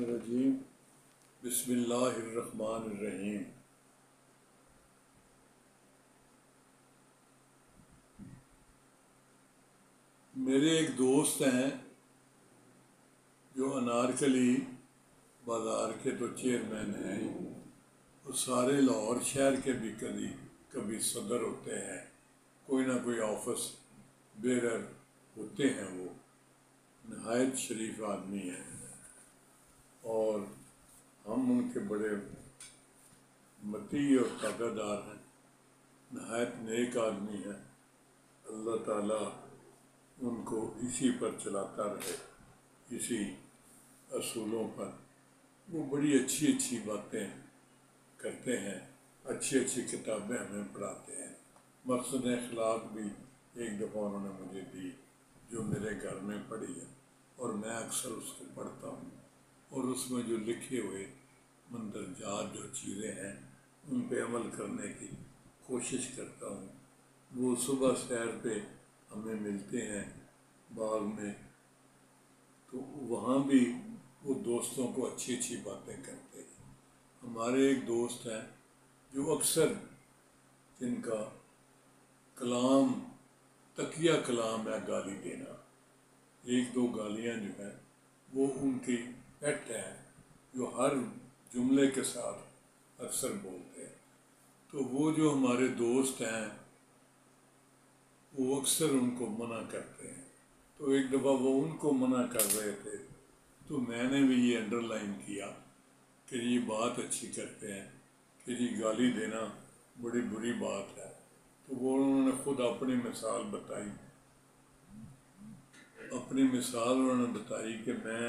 الرجیم بسم اللہ الرحمن الرحیم۔ میرے ایک دوست ہیں جو انارکلی بازار کے تو چیئرمین ہیں، وہ سارے لاہور شہر کے بھی کبھی صدر ہوتے ہیں، کوئی نہ کوئی آفس بیرر ہوتے ہیں۔ وہ نہایت شریف آدمی ہیں اور ہم ان کے بڑے مطیع اور تابع دار ہیں۔ نہایت نیک آدمی ہیں، اللہ تعالیٰ ان کو اسی پر چلاتا رہے، اسی اصولوں پر۔ وہ بڑی اچھی اچھی باتیں کرتے ہیں، اچھی اچھی کتابیں ہمیں پڑھاتے ہیں۔ مقصد اخلاق بھی ایک دفعہ انہوں نے مجھے دی جو میرے گھر میں پڑھی ہے، اور میں اکثر اس کو پڑھتا ہوں، اور اس میں جو لکھے ہوئے مندرجات جو چیزیں ہیں ان پہ عمل کرنے کی کوشش کرتا ہوں۔ وہ صبح سیر پہ ہمیں ملتے ہیں باغ میں، تو وہاں بھی وہ دوستوں کو اچھی اچھی باتیں کرتے ہیں۔ ہمارے ایک دوست ہیں جو اکثر جن کا کلام تقیہ کلام ہے گالی دینا، ایک دو گالیاں جو ہیں وہ ان کی پیٹ ہے، جو ہر جملے کے ساتھ اکثر بولتے ہیں۔ تو وہ جو ہمارے دوست ہیں وہ اکثر ان کو منع کرتے ہیں۔ تو ایک دفعہ وہ ان کو منع کر رہے تھے تو میں نے بھی یہ انڈر لائن کیا کہ یہ بات اچھی کرتے ہیں کہ یہ گالی دینا بڑی بری بات ہے۔ تو وہ انہوں نے خود اپنی مثال بتائی، انہوں نے بتائی کہ میں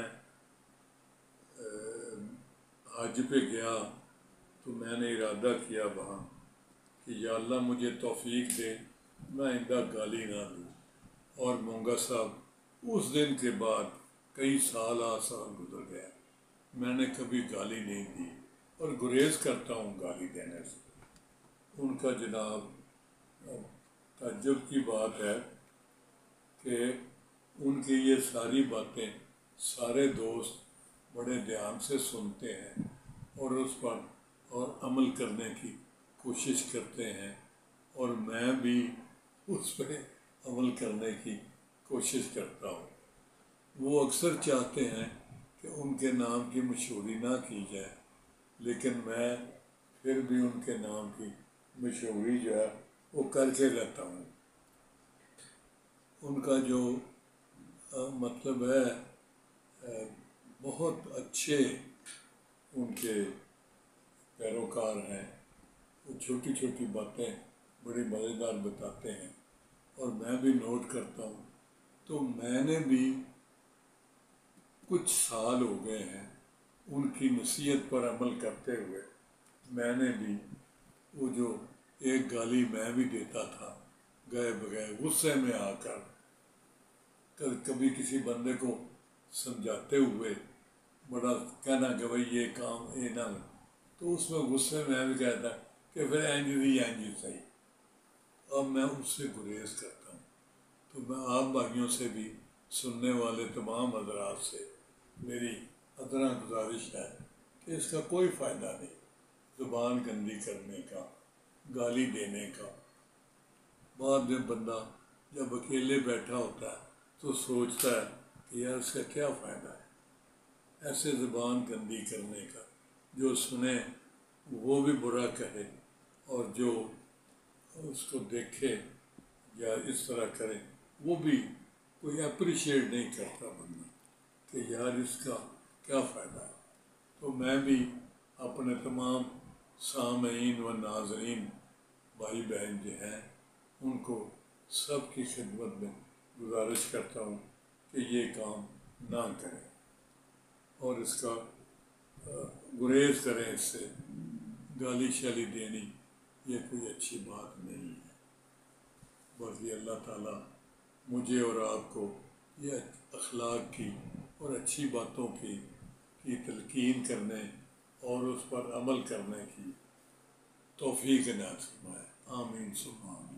حج پہ گیا تو میں نے ارادہ کیا وہاں کہ یا اللہ مجھے توفیق دے میں آئندہ گالی نہ دوں، اور مونگا صاحب اس دن کے بعد کئی سال گزر گئے، میں نے کبھی گالی نہیں دی اور گریز کرتا ہوں گالی دینے سے۔ ان کا جناب تعجب کی بات ہے کہ ان کی یہ ساری باتیں سارے دوست بڑے دھیان سے سنتے ہیں اور اس پر اور عمل کرنے کی کوشش کرتے ہیں، اور میں بھی اس پہ عمل کرنے کی کوشش کرتا ہوں۔ وہ اکثر چاہتے ہیں کہ ان کے نام کی مشہوری نہ کی جائے، لیکن میں پھر بھی ان کے نام کی مشہوری جو ہے وہ کر کے رہتا ہوں۔ ان کا جو مطلب ہے بہت اچھے ان کے پیروکار ہیں، وہ چھوٹی چھوٹی باتیں بڑی مزیدار بتاتے ہیں اور میں بھی نوٹ کرتا ہوں۔ تو میں نے بھی کچھ سال ہو گئے ہیں ان کی نصیحت پر عمل کرتے ہوئے، میں نے بھی وہ جو ایک گالی میں بھی دیتا تھا گئے بگئے غصے میں آ کر، کبھی کسی بندے کو سمجھاتے ہوئے بڑا کہنا کہ بھائی یہ کام یہ نہ، تو اس میں غصے میں بھی کہتا کہ پھر اینج صحیح، اب میں اس سے گریز کرتا ہوں۔ تو میں آپ بھائیوں سے بھی، سننے والے تمام حضرات سے میری ادنا گزارش ہے کہ اس کا کوئی فائدہ نہیں، زبان گندی کرنے کا، گالی دینے کا۔ بعد میں بندہ جب اکیلے بیٹھا ہوتا ہے تو سوچتا ہے کہ یار اس کا کیا فائدہ ہے ایسے زبان گندی کرنے کا، جو سنے وہ بھی برا کہے اور جو اس کو دیکھے یا اس طرح کرے وہ بھی کوئی اپریشیٹ نہیں کرتا بندہ کہ یار اس کا کیا فائدہ ہے۔ تو میں بھی اپنے تمام سامعین و ناظرین بھائی بہن جو ہیں ان کو سب کی خدمت میں گزارش کرتا ہوں کہ یہ کام نہ کریں اور اس کا گریز کریں، اس سے گالی شالی دینی یہ کوئی اچھی بات نہیں ہے۔ باقی اللہ تعالیٰ مجھے اور آپ کو یہ اخلاق کی اور اچھی باتوں کی تلقین کرنے اور اس پر عمل کرنے کی توفیق عنایت فرمائے، آمین ثم آمین۔